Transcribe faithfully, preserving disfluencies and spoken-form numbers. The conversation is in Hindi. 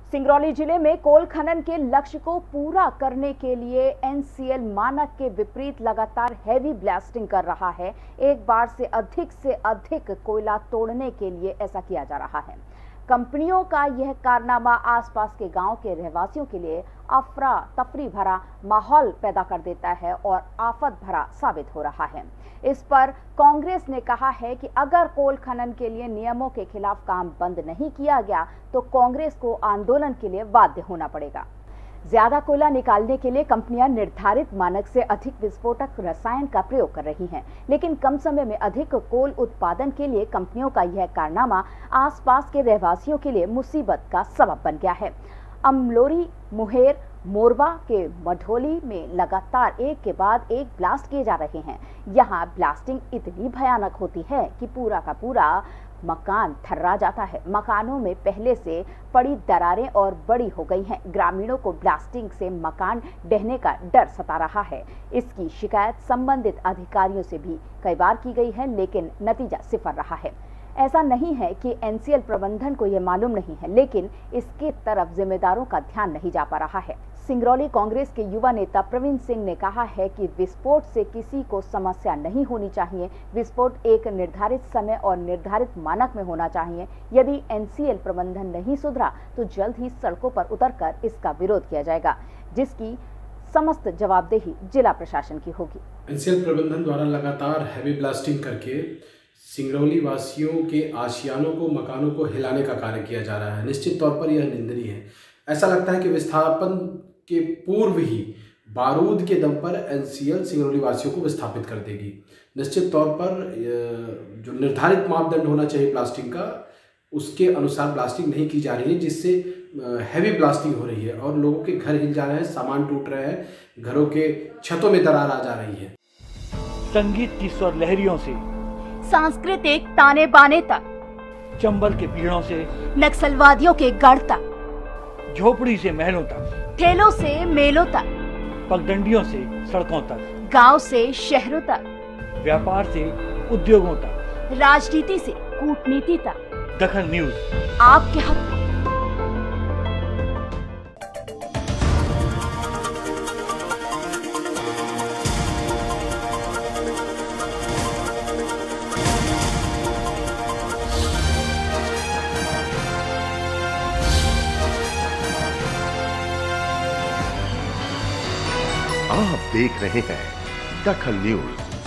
सिंगरौली जिले में कोल खनन के लक्ष्य को पूरा करने के लिए एनसीएल मानक के विपरीत लगातार हैवी ब्लास्टिंग कर रहा है। एक बार से अधिक से अधिक कोयला तोड़ने के लिए ऐसा किया जा रहा है। कंपनियों का यह कारनामा आसपास के गांव के रहवासियों के लिए अफरा तफरी भरा माहौल पैदा कर देता है और आफत भरा साबित हो रहा है। इस पर कांग्रेस ने कहा है कि अगर कोल खनन के लिए नियमों के खिलाफ काम बंद नहीं किया गया तो कांग्रेस को आंदोलन के लिए बाध्य होना पड़ेगा। ज्यादा कोयला निकालने के लिए कंपनियां निर्धारित मानक से अधिक विस्फोटक रसायन का प्रयोग कर रही हैं, लेकिन कम समय में अधिक कोल उत्पादन के लिए कंपनियों का यह कारनामा आसपास के रहवासियों के लिए मुसीबत का सबब बन गया है। अमलोरी, मुहेर, मोरबा के मढोली में लगातार एक के बाद एक ब्लास्ट किए जा रहे हैं। यहाँ ब्लास्टिंग इतनी भयानक होती है कि पूरा का पूरा मकान थर्रा जाता है। मकानों में पहले से पड़ी दरारें और बड़ी हो गई हैं। ग्रामीणों को ब्लास्टिंग से मकान ढहने का डर सता रहा है। इसकी शिकायत संबंधित अधिकारियों से भी कई बार की गई है, लेकिन नतीजा सिफर रहा है। ऐसा नहीं है कि एनसीएल प्रबंधन को यह मालूम नहीं है, लेकिन इसके तरफ जिम्मेदारों का ध्यान नहीं जा पा रहा है। सिंगरौली कांग्रेस के युवा नेता प्रवीण सिंह ने कहा है कि विस्फोट से किसी को समस्या नहीं होनी चाहिए। विस्फोट एक निर्धारित समय और निर्धारित मानक में होना चाहिए। यदि एनसीएल प्रबंधन नहीं सुधरा तो जल्द ही सड़कों पर उतरकर इसका विरोध किया जाएगा, जिसकी समस्त जवाबदेही जिला प्रशासन की होगी। एनसीएल प्रबंधन द्वारा लगातार हैवी ब्लास्टिंग करके सिंगरौली वासियों के आशियानों को, मकानों को हिलाने का कार्य किया जा रहा है। निश्चित तौर पर यह निंदनीय है। ऐसा लगता है कि विस्थापन के पूर्व ही बारूद के दम पर एनसीएल सिंगरौली वासियों को विस्थापित कर देगी। निश्चित तौर पर जो निर्धारित मापदंड होना चाहिए ब्लास्टिंग का, उसके अनुसार ब्लास्टिंग नहीं की जा रही है, जिससे हैवी ब्लास्टिंग हो रही है और लोगों के घर हिल जा रहे हैं, सामान टूट रहे हैं, घरों के छतों में दरार आ जा रही है। संगीत की स्वर लहरियों से सांस्कृतिक ताने बाने तक, चंबल के पीड़ों से नक्सलवादियों के गढ़ तक, झोपड़ी से महलों तक, ठेलों से मेलों तक, पगडंडियों से सड़कों तक, गांव से शहरों तक, व्यापार से उद्योगों तक, राजनीति से कूटनीति तक, दखल न्यूज आपके हक में। आप देख रहे हैं दखल न्यूज।